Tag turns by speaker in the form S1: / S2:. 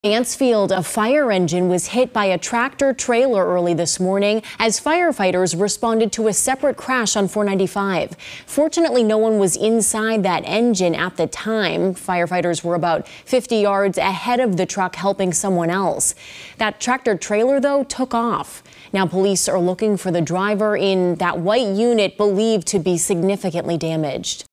S1: Mansfield, a fire engine was hit by a tractor trailer early this morning as firefighters responded to a separate crash on 495. Fortunately, no one was inside that engine at the time. Firefighters were about 50 yards ahead of the truck helping someone else. That tractor trailer, though, took off. Now police are looking for the driver in that white unit believed to be significantly damaged.